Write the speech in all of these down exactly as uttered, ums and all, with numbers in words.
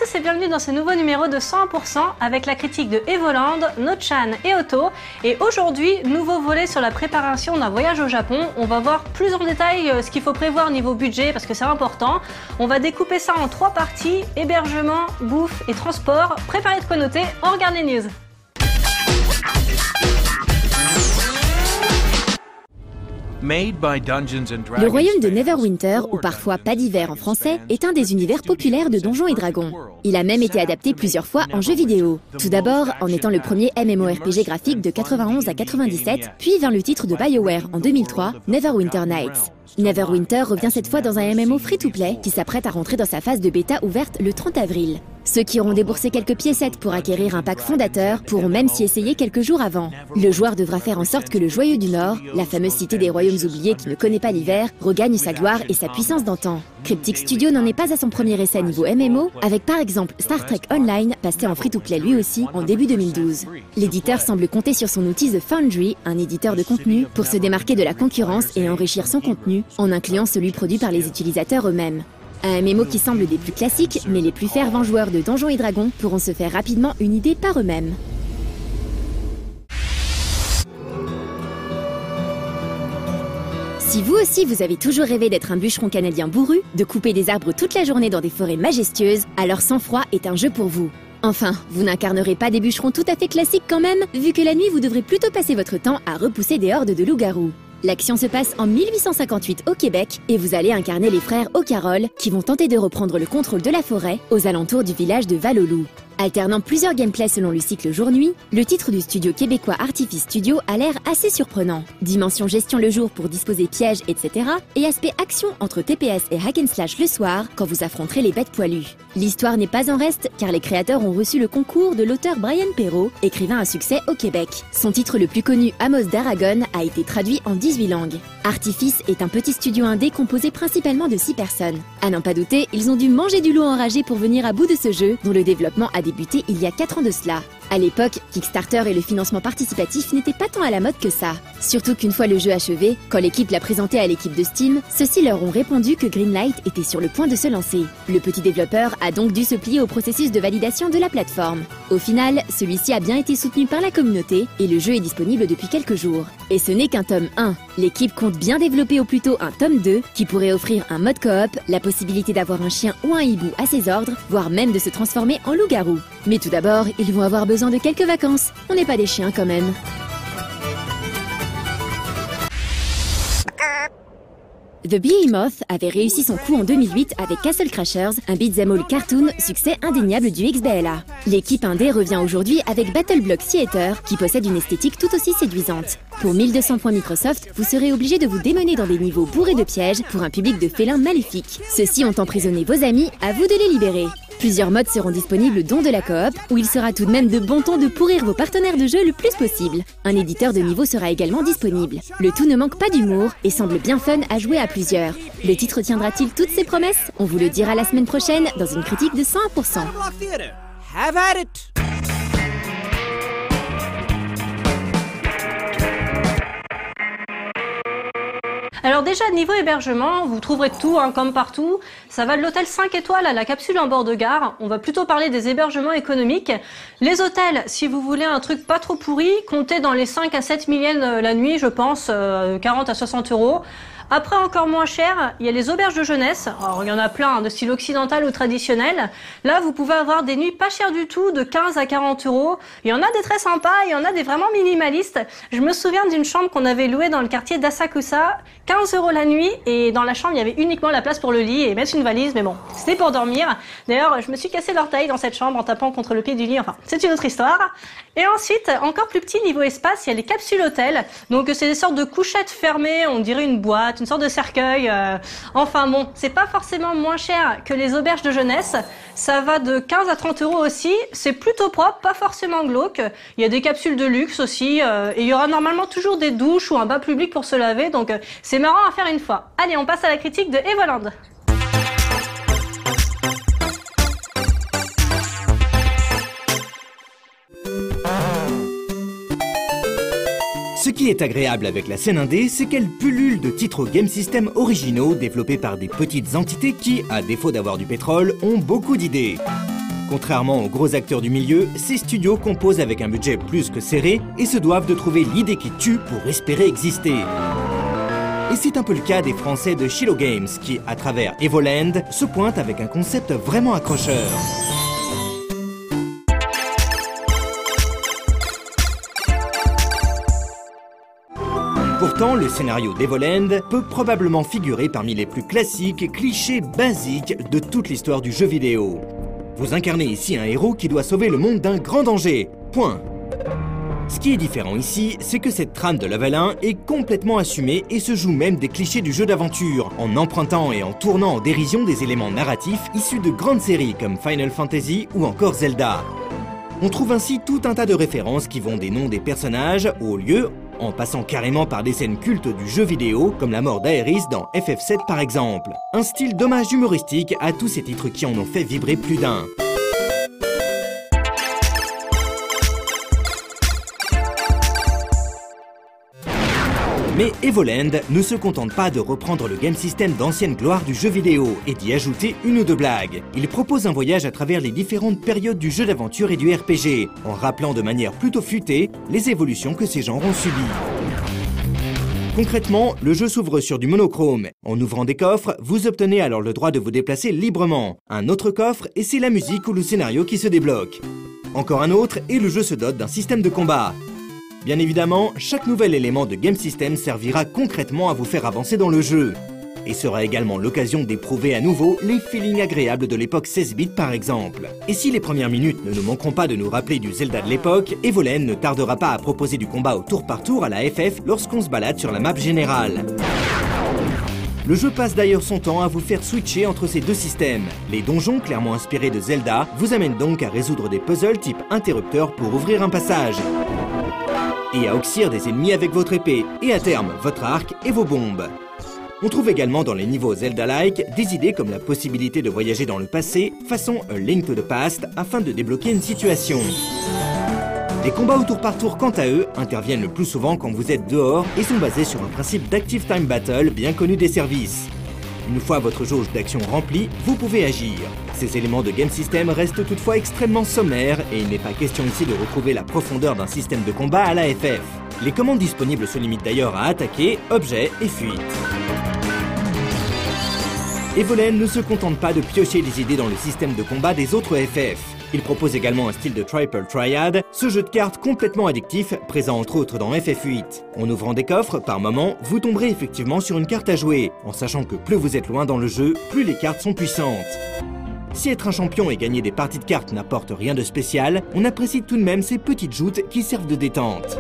tous et bienvenue dans ce nouveau numéro de cent pour cent avec la critique de Evoland, Nochan et Otto. Et aujourd'hui, nouveau volet sur la préparation d'un voyage au Japon. On va voir plus en détail ce qu'il faut prévoir niveau budget parce que c'est important. On va découper ça en trois parties, hébergement, bouffe et transport. Préparez de quoi noter, on regarde les news. Le royaume de Neverwinter, ou parfois Pas d'hiver en français, est un des univers populaires de Donjons et Dragons. Il a même été adapté plusieurs fois en jeu vidéo. Tout d'abord, en étant le premier MMORPG graphique de quatre-vingt-onze à quatre-vingt-dix-sept, puis vint le titre de BioWare en deux mille trois, Neverwinter Nights. Neverwinter revient cette fois dans un M M O free-to-play qui s'apprête à rentrer dans sa phase de bêta ouverte le trente avril. Ceux qui auront déboursé quelques piécettes pour acquérir un pack fondateur pourront même s'y essayer quelques jours avant. Le joueur devra faire en sorte que le Joyeux du Nord, la fameuse cité des royaumes oubliés qui ne connaît pas l'hiver, regagne sa gloire et sa puissance d'antan. Cryptic Studio n'en est pas à son premier essai niveau M M O, avec par exemple Star Trek Online, passé en free-to-play lui aussi en début deux mille douze. L'éditeur semble compter sur son outil The Foundry, un éditeur de contenu, pour se démarquer de la concurrence et enrichir son contenu, en incluant celui produit par les utilisateurs eux-mêmes. Un M M O qui semble des plus classiques, mais les plus fervents joueurs de Donjons et Dragons pourront se faire rapidement une idée par eux-mêmes. Si vous aussi vous avez toujours rêvé d'être un bûcheron canadien bourru, de couper des arbres toute la journée dans des forêts majestueuses, alors Sang-Froid est un jeu pour vous. Enfin, vous n'incarnerez pas des bûcherons tout à fait classiques quand même, vu que la nuit vous devrez plutôt passer votre temps à repousser des hordes de loups-garous. L'action se passe en mille huit cent cinquante-huit au Québec et vous allez incarner les frères O'Carroll qui vont tenter de reprendre le contrôle de la forêt aux alentours du village de Val-au-Loup. Alternant plusieurs gameplays selon le cycle jour-nuit, le titre du studio québécois Artifice Studio a l'air assez surprenant. Dimension gestion le jour pour disposer pièges, et cetera. Et aspect action entre T P S et hack and slash le soir quand vous affronterez les bêtes poilues. L'histoire n'est pas en reste car les créateurs ont reçu le concours de l'auteur Brian Perrault, écrivain à succès au Québec. Son titre le plus connu, Amos d'Aragon, a été traduit en dix-huit langues. Artifice est un petit studio indé composé principalement de six personnes. À n'en pas douter, ils ont dû manger du loup enragé pour venir à bout de ce jeu, dont le développement a débuté il y a quatre ans de cela. À l'époque, Kickstarter et le financement participatif n'étaient pas tant à la mode que ça. Surtout qu'une fois le jeu achevé, quand l'équipe l'a présenté à l'équipe de Steam, ceux-ci leur ont répondu que Greenlight était sur le point de se lancer. Le petit développeur a donc dû se plier au processus de validation de la plateforme. Au final, celui-ci a bien été soutenu par la communauté et le jeu est disponible depuis quelques jours. Et ce n'est qu'un tome un. L'équipe compte bien développer au plus tôt un tome deux qui pourrait offrir un mode coop, la possibilité d'avoir un chien ou un hibou à ses ordres, voire même de se transformer en loup-garou. Mais tout d'abord, ils vont avoir besoin de quelques vacances. On n'est pas des chiens quand même. The Behemoth avait réussi son coup en deux mille huit avec Castle Crashers, un beat'em all cartoon, succès indéniable du X B L A. L'équipe indé revient aujourd'hui avec Battle Block Theater, qui possède une esthétique tout aussi séduisante. Pour mille deux cents points Microsoft, vous serez obligé de vous démener dans des niveaux bourrés de pièges pour un public de félins maléfiques. Ceux-ci ont emprisonné vos amis, à vous de les libérer. Plusieurs modes seront disponibles dont de la coop, où il sera tout de même de bon ton de pourrir vos partenaires de jeu le plus possible. Un éditeur de niveau sera également disponible. Le tout ne manque pas d'humour et semble bien fun à jouer à plusieurs. Le titre tiendra-t-il toutes ses promesses? On vous le dira la semaine prochaine dans une critique de cent pour cent. Alors déjà, niveau hébergement, vous trouverez tout, hein, comme partout. Ça va de l'hôtel cinq étoiles à la capsule en bord de gare. On va plutôt parler des hébergements économiques. Les hôtels, si vous voulez un truc pas trop pourri, comptez dans les cinq à sept mille yens la nuit, je pense, euh, quarante à soixante euros. Après, encore moins cher, il y a les auberges de jeunesse. Alors, il y en a plein, hein, de style occidental ou traditionnel. Là, vous pouvez avoir des nuits pas chères du tout, de quinze à quarante euros. Il y en a des très sympas, il y en a des vraiment minimalistes. Je me souviens d'une chambre qu'on avait louée dans le quartier d'Asakusa, quinze euros la nuit, et dans la chambre, il y avait uniquement la place pour le lit et mettre une valise, mais bon, c'était pour dormir. D'ailleurs, je me suis cassé l'orteil dans cette chambre en tapant contre le pied du lit, enfin, c'est une autre histoire. Et ensuite, encore plus petit niveau espace, il y a les capsules hôtels. Donc, c'est des sortes de couchettes fermées, on dirait une boîte, une sorte de cercueil. Euh, enfin bon, c'est pas forcément moins cher que les auberges de jeunesse. Ça va de quinze à trente euros aussi. C'est plutôt propre, pas forcément glauque. Il y a des capsules de luxe aussi. Euh, et il y aura normalement toujours des douches ou un bain public pour se laver. Donc, euh, c'est marrant à faire une fois. Allez, on passe à la critique de Evoland. Ce qui est agréable avec la scène indé, c'est qu'elle pullule de titres game system originaux développés par des petites entités qui, à défaut d'avoir du pétrole, ont beaucoup d'idées. Contrairement aux gros acteurs du milieu, ces studios composent avec un budget plus que serré et se doivent de trouver l'idée qui tue pour espérer exister. Et c'est un peu le cas des Français de Shiloh Games qui, à travers Evoland, se pointent avec un concept vraiment accrocheur. Pourtant, le scénario d'Evoland peut probablement figurer parmi les plus classiques, clichés, basiques de toute l'histoire du jeu vidéo. Vous incarnez ici un héros qui doit sauver le monde d'un grand danger. Point. Ce qui est différent ici, c'est que cette trame de level un est complètement assumée et se joue même des clichés du jeu d'aventure, en empruntant et en tournant en dérision des éléments narratifs issus de grandes séries comme Final Fantasy ou encore Zelda. On trouve ainsi tout un tas de références qui vont des noms des personnages aux lieux, en passant carrément par des scènes cultes du jeu vidéo, comme la mort d'Aerys dans F F sept par exemple. Un style d'hommage humoristique à tous ces titres qui en ont fait vibrer plus d'un. Mais Evoland ne se contente pas de reprendre le game system d'ancienne gloire du jeu vidéo et d'y ajouter une ou deux blagues. Il propose un voyage à travers les différentes périodes du jeu d'aventure et du R P G, en rappelant de manière plutôt futée les évolutions que ces genres ont subies. Concrètement, le jeu s'ouvre sur du monochrome. En ouvrant des coffres, vous obtenez alors le droit de vous déplacer librement. Un autre coffre et c'est la musique ou le scénario qui se débloque. Encore un autre et le jeu se dote d'un système de combat. Bien évidemment, chaque nouvel élément de game system servira concrètement à vous faire avancer dans le jeu. Et sera également l'occasion d'éprouver à nouveau les feelings agréables de l'époque seize bits par exemple. Et si les premières minutes ne nous manqueront pas de nous rappeler du Zelda de l'époque, Evoland ne tardera pas à proposer du combat au tour par tour à la F F lorsqu'on se balade sur la map générale. Le jeu passe d'ailleurs son temps à vous faire switcher entre ces deux systèmes. Les donjons, clairement inspirés de Zelda, vous amènent donc à résoudre des puzzles type interrupteur pour ouvrir un passage. Et à oxyre des ennemis avec votre épée, et à terme, votre arc et vos bombes. On trouve également dans les niveaux Zelda-like des idées comme la possibilité de voyager dans le passé, façon A Link to the Past, afin de débloquer une situation. Les combats au tour par tour, quant à eux, interviennent le plus souvent quand vous êtes dehors et sont basés sur un principe d'Active Time Battle bien connu des services. Une fois votre jauge d'action remplie, vous pouvez agir. Ces éléments de game system restent toutefois extrêmement sommaires et il n'est pas question ici de retrouver la profondeur d'un système de combat à la F F. Les commandes disponibles se limitent d'ailleurs à attaquer, objets et fuite. Evoland ne se contente pas de piocher des idées dans le système de combat des autres F F. Il propose également un style de Triple Triad, ce jeu de cartes complètement addictif, présent entre autres dans F F huit. En ouvrant des coffres, par moment, vous tomberez effectivement sur une carte à jouer, en sachant que plus vous êtes loin dans le jeu, plus les cartes sont puissantes. Si être un champion et gagner des parties de cartes n'apporte rien de spécial, on apprécie tout de même ces petites joutes qui servent de détente.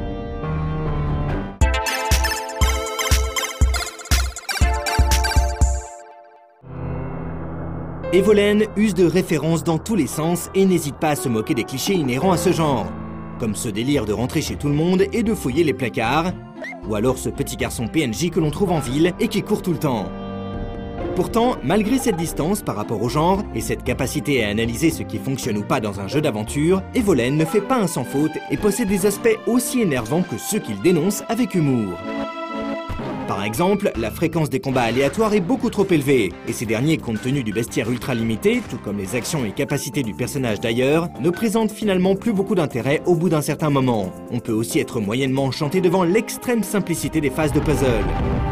Evoland use de références dans tous les sens et n'hésite pas à se moquer des clichés inhérents à ce genre. Comme ce délire de rentrer chez tout le monde et de fouiller les placards, ou alors ce petit garçon P N J que l'on trouve en ville et qui court tout le temps. Pourtant, malgré cette distance par rapport au genre et cette capacité à analyser ce qui fonctionne ou pas dans un jeu d'aventure, Evoland ne fait pas un sans faute et possède des aspects aussi énervants que ceux qu'il dénonce avec humour. Par exemple, la fréquence des combats aléatoires est beaucoup trop élevée, et ces derniers, compte tenu du bestiaire ultra limité, tout comme les actions et capacités du personnage d'ailleurs, ne présentent finalement plus beaucoup d'intérêt au bout d'un certain moment. On peut aussi être moyennement enchanté devant l'extrême simplicité des phases de puzzle.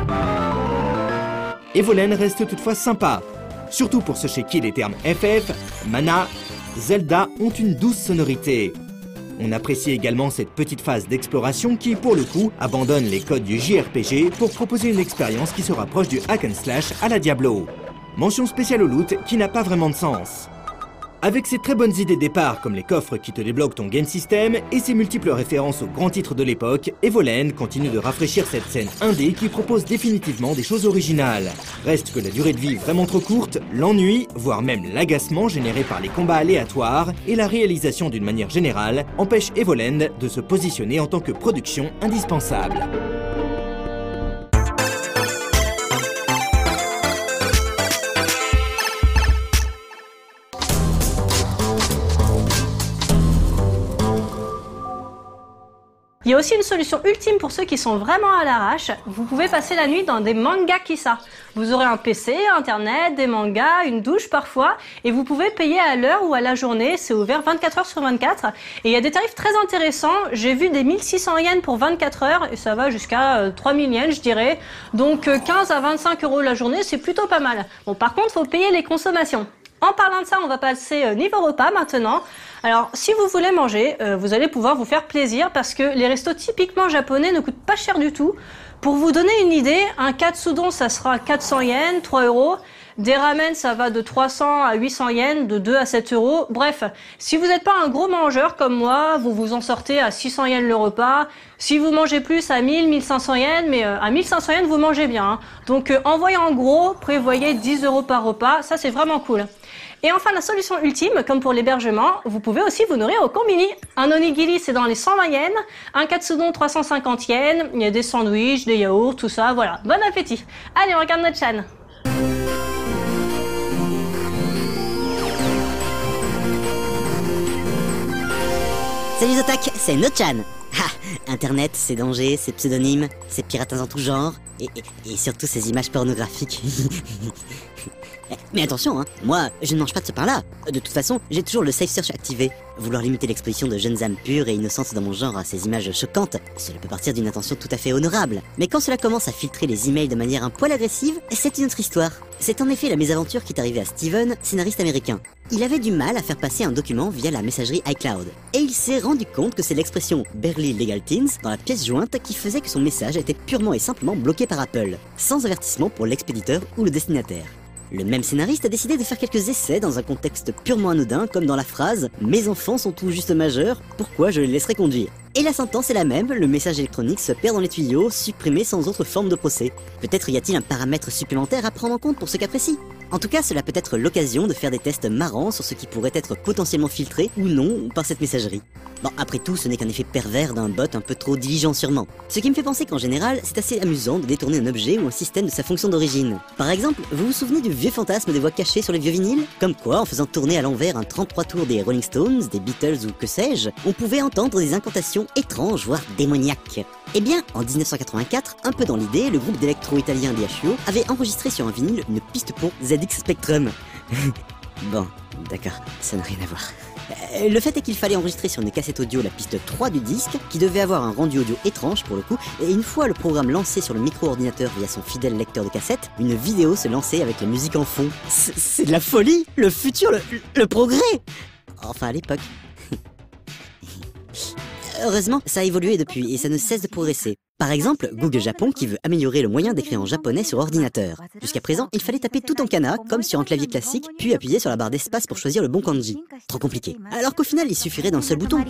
Evoland reste toutefois sympa, surtout pour ceux chez qui les termes F F, Mana, Zelda ont une douce sonorité. On apprécie également cette petite phase d'exploration qui, pour le coup, abandonne les codes du J R P G pour proposer une expérience qui se rapproche du hack and slash à la Diablo. Mention spéciale au loot qui n'a pas vraiment de sens. Avec ses très bonnes idées départ comme les coffres qui te débloquent ton game system et ses multiples références aux grands titres de l'époque, Evoland continue de rafraîchir cette scène indé qui propose définitivement des choses originales. Reste que la durée de vie vraiment trop courte, l'ennui, voire même l'agacement généré par les combats aléatoires et la réalisation d'une manière générale empêche Evoland de se positionner en tant que production indispensable. Il y a aussi une solution ultime pour ceux qui sont vraiment à l'arrache. Vous pouvez passer la nuit dans des mangakissa. Vous aurez un P C, internet, des mangas, une douche parfois, et vous pouvez payer à l'heure ou à la journée. C'est ouvert vingt-quatre heures sur vingt-quatre. Et il y a des tarifs très intéressants. J'ai vu des mille six cents yens pour vingt-quatre heures, et ça va jusqu'à euh, trois mille yens, je dirais. Donc euh, quinze à vingt-cinq euros la journée, c'est plutôt pas mal. Bon, par contre, faut payer les consommations. En parlant de ça, on va passer euh, niveau repas maintenant. Alors, si vous voulez manger, euh, vous allez pouvoir vous faire plaisir parce que les restos typiquement japonais ne coûtent pas cher du tout. Pour vous donner une idée, un katsudon, ça sera quatre cents yens, trois euros. Des ramen, ça va de trois cents à huit cents yens, de deux à sept euros. Bref, si vous n'êtes pas un gros mangeur comme moi, vous vous en sortez à six cents yens le repas. Si vous mangez plus, à mille, mille cinq cents yens, mais euh, à mille cinq cents yens, vous mangez bien. Hein. Donc, euh, envoyez en gros, prévoyez dix euros par repas. Ça, c'est vraiment cool. Et enfin, la solution ultime, comme pour l'hébergement, vous pouvez aussi vous nourrir au combini. Un onigiri, c'est dans les cent vingt yens. Un katsudon, trois cent cinquante yens. Il y a des sandwichs, des yaourts, tout ça, voilà. Bon appétit. Allez, on regarde notre chaîne. Salut Zotac, c'est Nochan. Ah, Internet, ses dangers, ses pseudonymes, ses piratins en tout genre, et, et, et surtout ses images pornographiques. Mais attention, hein, moi, je ne mange pas de ce pain-là. De toute façon, j'ai toujours le safe search activé. Vouloir limiter l'exposition de jeunes âmes pures et innocentes dans mon genre à ces images choquantes, cela peut partir d'une intention tout à fait honorable. Mais quand cela commence à filtrer les emails de manière un poil agressive, c'est une autre histoire. C'est en effet la mésaventure qui est arrivée à Steven, scénariste américain. Il avait du mal à faire passer un document via la messagerie iCloud. Et il s'est rendu compte que c'est l'expression Barely Legal Teens dans la pièce jointe qui faisait que son message était purement et simplement bloqué par Apple, sans avertissement pour l'expéditeur ou le destinataire. Le même scénariste a décidé de faire quelques essais dans un contexte purement anodin, comme dans la phrase « Mes enfants sont tout juste majeurs, pourquoi je les laisserai conduire ?» Et la sentence est la même, le message électronique se perd dans les tuyaux, supprimé sans autre forme de procès. Peut-être y a-t-il un paramètre supplémentaire à prendre en compte pour ce cas précis. En tout cas, cela peut être l'occasion de faire des tests marrants sur ce qui pourrait être potentiellement filtré ou non par cette messagerie. Bon, après tout, ce n'est qu'un effet pervers d'un bot un peu trop diligent sûrement. Ce qui me fait penser qu'en général, c'est assez amusant de détourner un objet ou un système de sa fonction d'origine. Par exemple, vous vous souvenez du vieux fantasme des voix cachées sur les vieux vinyles? Comme quoi, en faisant tourner à l'envers un trente-trois tours des Rolling Stones, des Beatles ou que sais-je, on pouvait entendre des incantations étranges, voire démoniaques. Eh bien, en dix-neuf cent quatre-vingt-quatre, un peu dans l'idée, le groupe d'électro-italien D H U O avait enregistré sur un vinyle une piste pour Z X Spectrum. Bon, d'accord, ça n'a rien à voir. Le fait est qu'il fallait enregistrer sur une cassette audio la piste trois du disque, qui devait avoir un rendu audio étrange pour le coup, et une fois le programme lancé sur le micro-ordinateur via son fidèle lecteur de cassette, une vidéo se lançait avec la musique en fond. C'est de la folie! Le futur, le, le progrès! Enfin à l'époque. Heureusement, ça a évolué depuis et ça ne cesse de progresser. Par exemple, Google Japon qui veut améliorer le moyen d'écrire en japonais sur ordinateur. Jusqu'à présent, il fallait taper tout en kana, comme sur un clavier classique, puis appuyer sur la barre d'espace pour choisir le bon kanji. Trop compliqué. Alors qu'au final, il suffirait d'un seul bouton.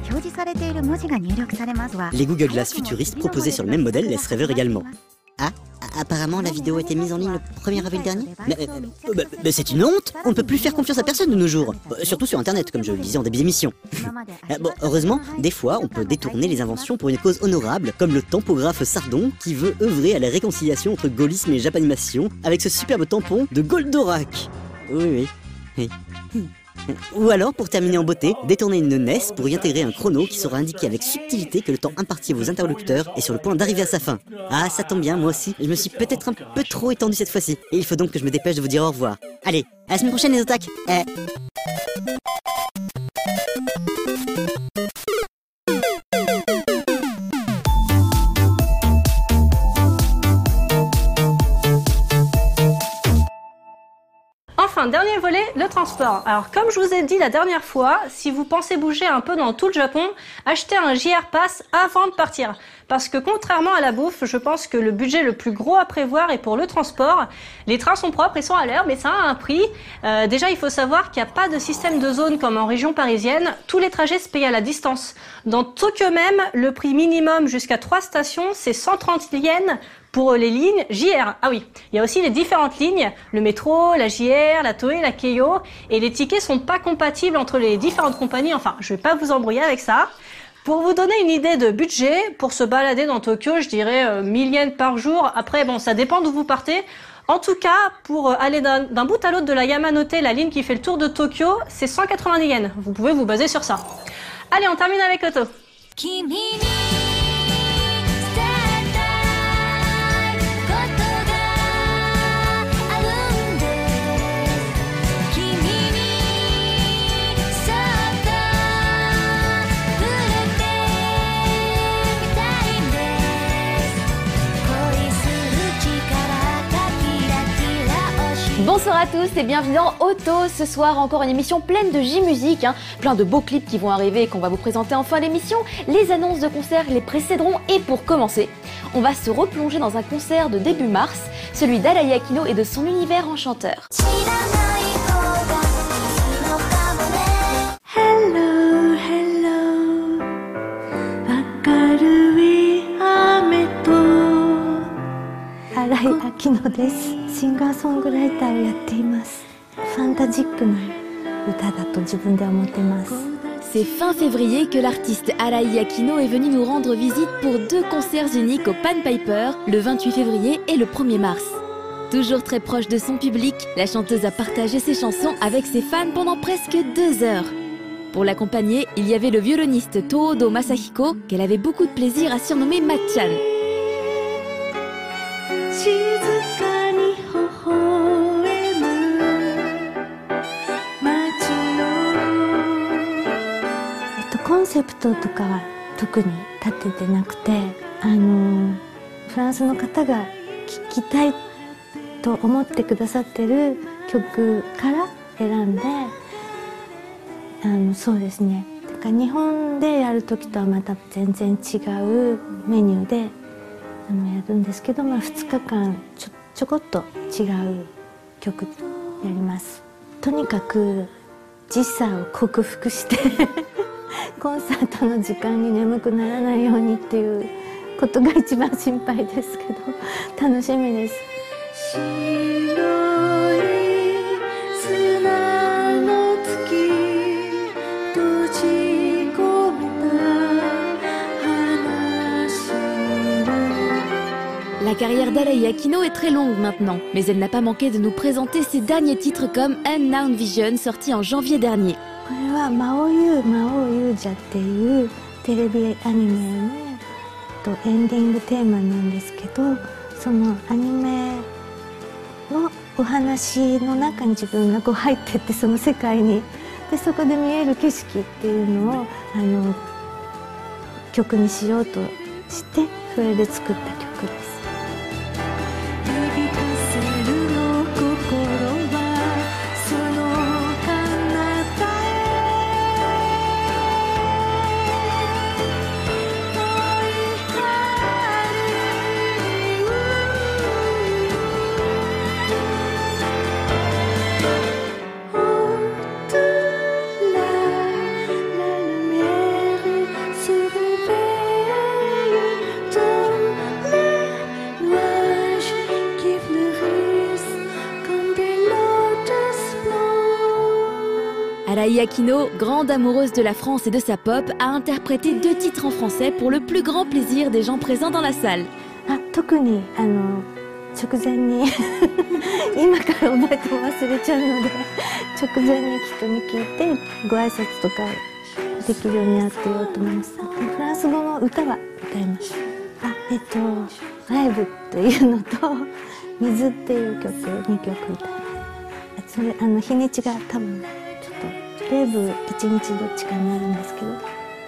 Les Google Glass futuristes proposés sur le même modèle laissent rêveur également. Ah, apparemment la vidéo a été mise en ligne le premier avril dernier. Mais, mais, mais, mais c'est une honte! On ne peut plus faire confiance à personne de nos jours. Surtout sur internet, comme je le disais en début d'émission. Bon, heureusement, des fois, on peut détourner les inventions pour une cause honorable, comme le tampographe Sardon, qui veut œuvrer à la réconciliation entre gaullisme et japanimation, avec ce superbe tampon de Goldorak. Oui, oui, oui. Ou alors, pour terminer en beauté, détourner une N E S pour y intégrer un chrono qui saura indiquer avec subtilité que le temps imparti à vos interlocuteurs est sur le point d'arriver à sa fin. Ah, ça tombe bien, moi aussi, je me suis peut-être un peu trop étendu cette fois-ci, et il faut donc que je me dépêche de vous dire au revoir. Allez, à la semaine prochaine les otaques. Eh. Enfin, dernier volet, le transport. Alors, comme je vous ai dit la dernière fois, si vous pensez bouger un peu dans tout le Japon, achetez un J R Pass avant de partir. Parce que contrairement à la bouffe, je pense que le budget le plus gros à prévoir est pour le transport. Les trains sont propres et sont à l'heure, mais ça a un prix. Euh, déjà, il faut savoir qu'il n'y a pas de système de zone comme en région parisienne. Tous les trajets se payent à la distance. Dans Tokyo même, le prix minimum jusqu'à trois stations, c'est cent trente yens pour les lignes J R. Ah oui, il y a aussi les différentes lignes, le métro, la J R, la Toei, la Keio, et les tickets sont pas compatibles entre les différentes compagnies. Enfin, je vais pas vous embrouiller avec ça. Pour vous donner une idée de budget, pour se balader dans Tokyo, je dirais euh, mille yens par jour. Après, bon, ça dépend d'où vous partez. En tout cas, pour aller d'un bout à l'autre de la Yamanote, la ligne qui fait le tour de Tokyo, c'est cent quatre-vingt-dix yens. Vous pouvez vous baser sur ça. Allez, on termine avec l'auto. Bonsoir à tous et bienvenue dans Auto. Ce soir, encore une émission pleine de J-Musique, hein. Plein de beaux clips qui vont arriver et qu'on va vous présenter en fin d'émission. Les annonces de concerts les précéderont et pour commencer, on va se replonger dans un concert de début mars, celui d'Arai Akino et de son univers enchanteur. Hello, hello, 明るい雨と新井明乃です。シンガーソングライターをやっています。ファンタジックな歌だと自分では思っています。 C'est fin février que l'artiste Arai Akino est venu nous rendre visite pour deux concerts uniques au Pan Piper, le vingt-huit février et le premier mars. Toujours très proche de son public, la chanteuse a partagé ses chansons avec ses fans pendant presque deux heures. Pour l'accompagner, il y avait le violoniste Toodo Masahiko, qu'elle avait beaucoup de plaisir à surnommer Matchan. Le concept とかは特に立ててなくて、あのフランスの方が聴きたいと思ってくださってる曲から選んで、あのそうですね。だから日本でやる時とはまた全然違うメニューであのやるんですけど、まあふつかかんちょちょこっと違う曲やります。とにかく時差を克服してコンサートの時間に眠くならないようにっていうことが一番心配ですけど、楽しみです。白い砂の月閉じ込めた話。 La carrière d'Arai Akino est très longue maintenant, mais elle n'a pas manqué de nous présenter ses derniers titres comme Unknown Vision, sorti en janvier dernier. これは魔王優魔王勇者っていうテレビアニメのとエンディングテーマなんですけど、そのアニメのお話の中に自分がこう入ってってその世界にでそこで見える景色っていうのをあの曲にしようとしてそれで作った曲です。 Arai Akino, grande amoureuse de la France et de sa pop, a interprété deux titres en français pour le plus grand plaisir des gens présents dans la salle. あ、特にあの直前に今から覚えても忘れちゃうので直前に人に聞いてご挨拶とかできるようになってようと思います。フランス語の歌は歌います。あ、えっとライブというのと水っていう曲にきょく歌います。それあの日にちが多分ちょっとレイブいちにちどっちかになるんですけど。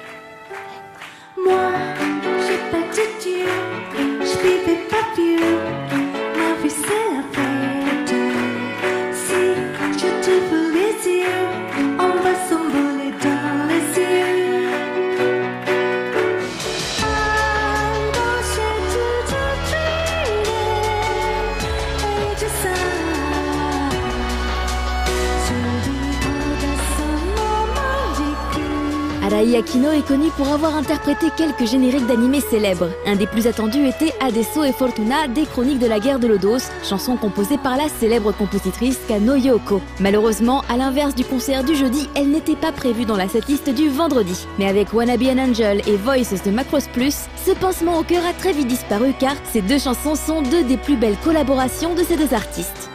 Arai Akino est connue pour avoir interprété quelques génériques d'animés célèbres. Un des plus attendus était Adesso e Fortuna des Chroniques de la guerre de Lodos, chanson composée par la célèbre compositrice Kano Yoko. Malheureusement, à l'inverse du concert du jeudi, elle n'était pas prévue dans la setlist du vendredi. Mais avec Wanna Be an Angel et Voices de Macross Plus, ce pincement au cœur a très vite disparu car ces deux chansons sont deux des plus belles collaborations de ces deux artistes.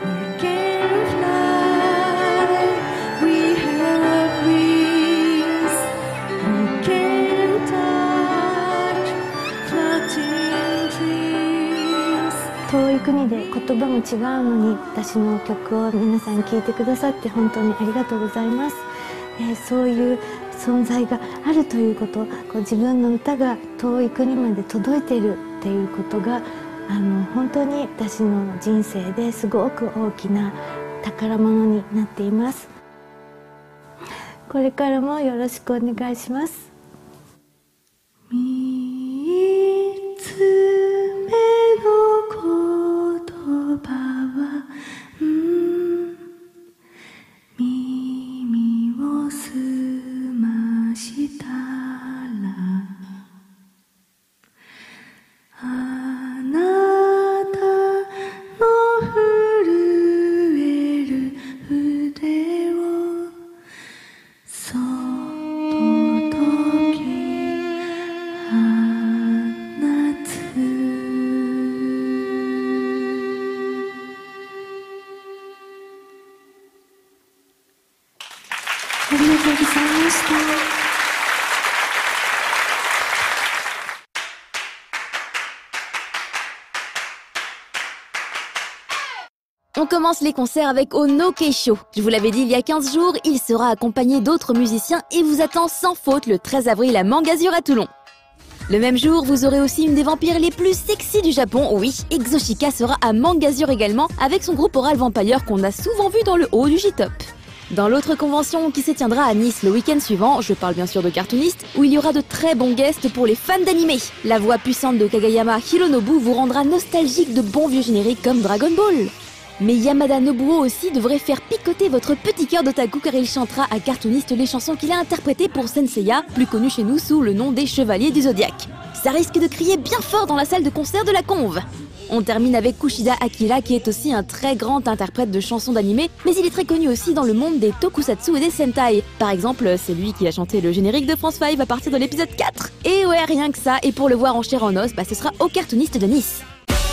「遠い国で言葉も違うのに私の曲を皆さん聴いてくださって本当にありがとうございます」えー、そういう存在があるということ、こう自分の歌が遠い国まで届いているっていうことがあの本当に私の人生ですごく大きな宝物になっています。これからもよろしくお願いします。三つ目の言葉は、うん、耳を澄ましたらあなたの震える筆をそっと解き放つ。ありがとうございました。 On commence les concerts avec Ono Keisho. Je vous l'avais dit il y a quinze jours, il sera accompagné d'autres musiciens et vous attend sans faute le treize avril à Mangazur à Toulon. Le même jour, vous aurez aussi une des vampires les plus sexy du Japon. Oui, Exoshika sera à Mangazur également avec son groupe Oral Vampire qu'on a souvent vu dans le haut du J-Top. Dans l'autre convention qui se tiendra à Nice le week-end suivant, je parle bien sûr de Cartoonist, où il y aura de très bons guests pour les fans d'animé. La voix puissante de Kagayama Hironobu vous rendra nostalgique de bons vieux génériques comme Dragon Ball. Mais Yamada Nobuo aussi devrait faire picoter votre petit cœur d'otaku car il chantera à Cartoonist les chansons qu'il a interprétées pour Senseiya, plus connu chez nous sous le nom des Chevaliers du Zodiaque. Ça risque de crier bien fort dans la salle de concert de la Conve. On termine avec Kushida Akira qui est aussi un très grand interprète de chansons d'animé, mais il est très connu aussi dans le monde des tokusatsu et des sentai. Par exemple, c'est lui qui a chanté le générique de France cinq à partir de l'épisode quatre. Et ouais, rien que ça, et pour le voir en chair en os, bah ce sera au Cartoonist de Nice.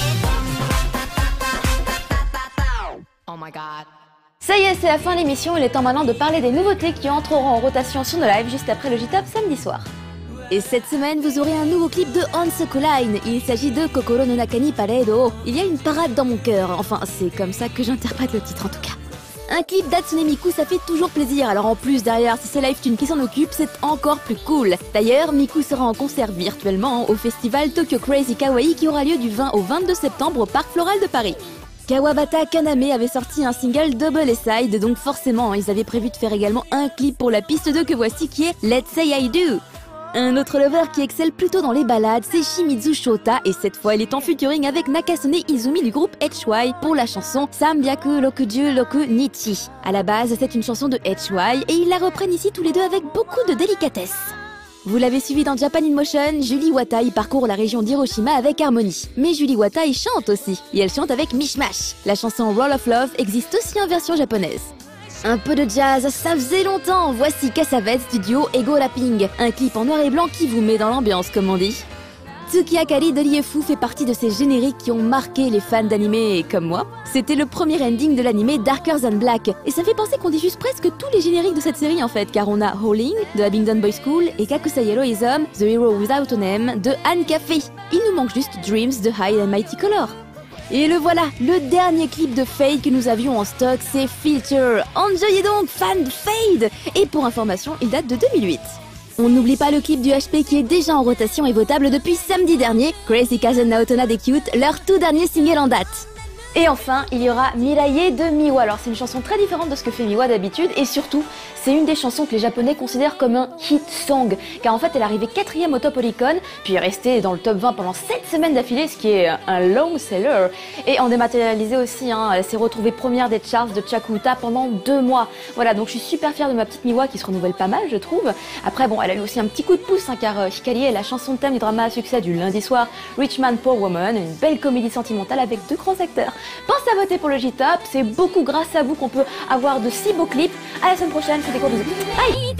Oh my god. Ça y est, c'est la fin de l'émission, il est temps maintenant de parler des nouveautés qui entreront en rotation sur nos lives juste après le J-Top samedi soir. Et cette semaine, vous aurez un nouveau clip de Hansuko Line. Il s'agit de Kokoro no Naka ni Parade. Il y a une parade dans mon cœur. Enfin, c'est comme ça que j'interprète le titre en tout cas. Un clip d'Hatsune Miku, ça fait toujours plaisir. Alors en plus, derrière, si c'est Live Tune qui s'en occupe, c'est encore plus cool. D'ailleurs, Miku sera en concert virtuellement au festival Tokyo Crazy Kawaii qui aura lieu du vingt au vingt-deux septembre au Parc Floral de Paris. Kawabata Kaname avait sorti un single Double A-Side, donc forcément, ils avaient prévu de faire également un clip pour la piste deux que voici qui est Let's Say I Do. Un autre lover qui excelle plutôt dans les ballades, c'est Shimizu Shota, et cette fois il est en featuring avec Nakasone Izumi du groupe H Y pour la chanson Sambyaku Rokuju Roku Nichi. À la base, c'est une chanson de H Y, et ils la reprennent ici tous les deux avec beaucoup de délicatesse. Vous l'avez suivi dans Japan in Motion, Julie Watai parcourt la région d'Hiroshima avec Harmony. Mais Julie Watai chante aussi, et elle chante avec Mishmash. La chanson Roll of Love existe aussi en version japonaise. Un peu de jazz, ça faisait longtemps. Voici Cassavetes du duo Ego Rapping, un clip en noir et blanc qui vous met dans l'ambiance comme on dit. Tsuki Akari de l'Iefu fait partie de ces génériques qui ont marqué les fans d'animé comme moi. C'était le premier ending de l'animé Darker Than Black, et ça fait penser qu'on diffuse presque tous les génériques de cette série en fait, car on a Howling de Abingdon Boys School et Kakusai Heroism, The Hero Without a Name de Anne Café. Il nous manque juste Dreams de High and Mighty Color. Et le voilà, le dernier clip de Fade que nous avions en stock, c'est Filter. Enjoyez donc, fans de Fade! Et pour information, il date de deux mille huit. On n'oublie pas le clip du H P qui est déjà en rotation et votable depuis samedi dernier, Crazy Cousin Naotona des Cute, leur tout dernier single en date. Et enfin, il y aura Miraye de Miwa. Alors c'est une chanson très différente de ce que fait Miwa d'habitude, et surtout, c'est une des chansons que les Japonais considèrent comme un hit song, car en fait elle est arrivée quatrième au top Oricon, puis est restée dans le top vingt pendant sept semaines d'affilée, ce qui est un long seller. Et en dématérialisé aussi, hein, elle s'est retrouvée première des charts de Chakuta pendant deux mois. Voilà, donc je suis super fière de ma petite Miwa qui se renouvelle pas mal, je trouve. Après bon, elle a eu aussi un petit coup de pouce, hein, car euh, Hikari est la chanson de thème du drama à succès du lundi soir, Rich Man Poor Woman, une belle comédie sentimentale avec deux grands acteurs. Pensez à voter pour le J-Top, c'est beaucoup grâce à vous qu'on peut avoir de si beaux clips. À la semaine prochaine, je fais des gros bisous. Bye!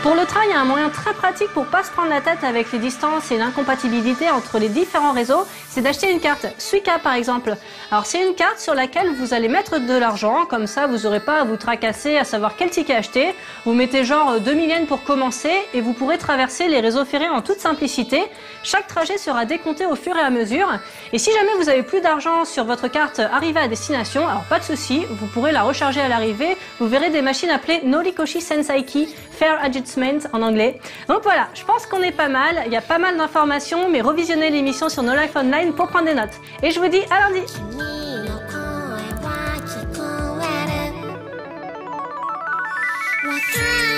Pour le train, il y a un moyen très pratique pour pas se prendre la tête avec les distances et l'incompatibilité entre les différents réseaux, c'est d'acheter une carte. Suica par exemple. Alors c'est une carte sur laquelle vous allez mettre de l'argent, comme ça vous n'aurez pas à vous tracasser à savoir quel ticket acheter. Vous mettez genre deux mille yens pour commencer et vous pourrez traverser les réseaux ferrés en toute simplicité. Chaque trajet sera décompté au fur et à mesure. Et si jamais vous avez plus d'argent sur votre carte arrivée à destination, alors pas de souci, vous pourrez la recharger à l'arrivée. Vous verrez des machines appelées Norikoshi Sensaiki, Fare Adjustment en anglais. Donc voilà, je pense qu'on est pas mal. Il y a pas mal d'informations, mais revisionnez l'émission sur No Life Online pour prendre des notes. Et je vous dis à lundi. Waka